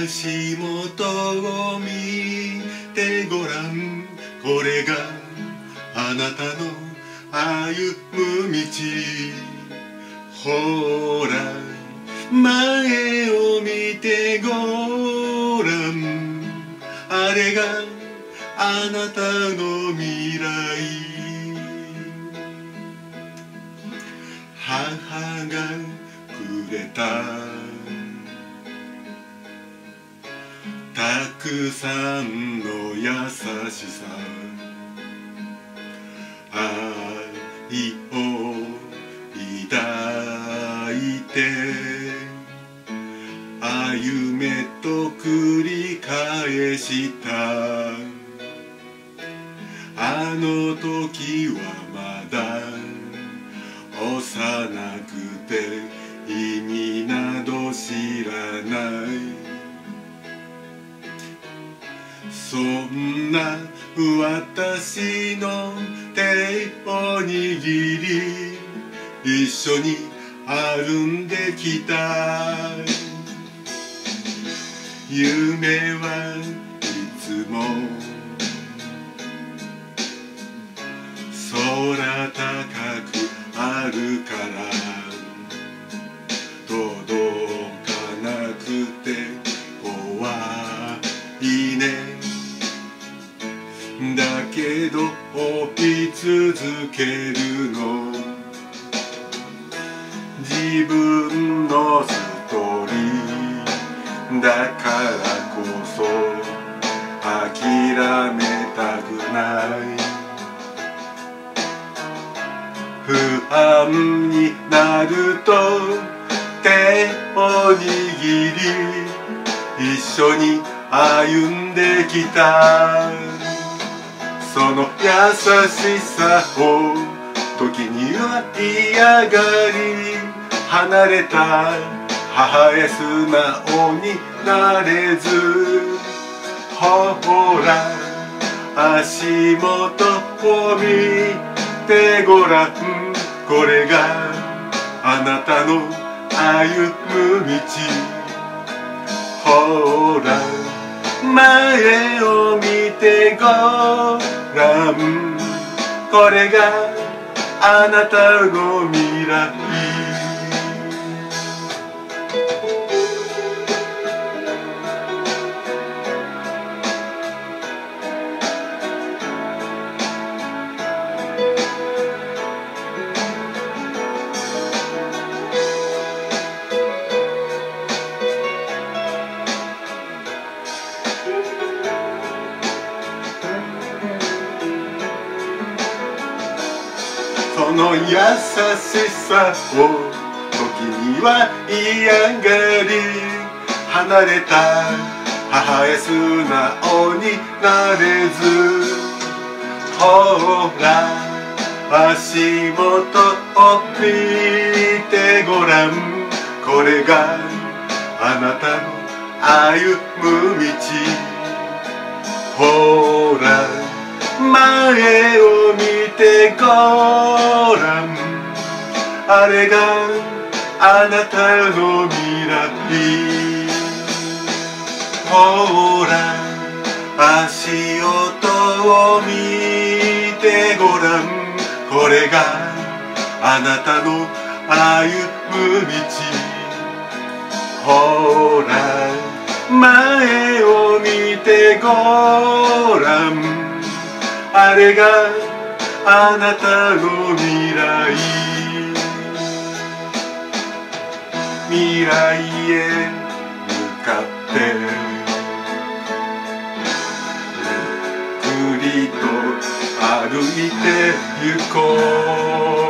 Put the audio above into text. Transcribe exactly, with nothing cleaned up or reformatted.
足元を見てごらん、これがあなたの歩む道。ほら前を見てごらん、あれがあなたの未来。母がくれたたくさんの優しさ、愛を抱いて歩めと繰り返した。あの時はまだ幼くて意味など知らない。そんな私の手を握り一緒に歩んできた。夢はいつも空高くあるから届かなくて怖いね。だけど追い続けるの、自分のストーリーだからこそ諦めたくない。不安になると手を握り一緒に歩んできた。その優しさを時には嫌がり、離れた母へ素直になれず、ほら足元を見てごらん、これがあなたの歩む道。ほら前を見てごらん、これがあなたの未来。その優しさを時には嫌がり、離れた母へ素直になれず、ほら足元を見てごらん、これがあなたの歩む道。ほら前を見てごらん、あれがあなたの未来。ほら足音を見てごらん、これがあなたの歩む道。ほら前を見てごらん、あれがあなたの未来。未来へ向かってゆっくりと歩いて行こう。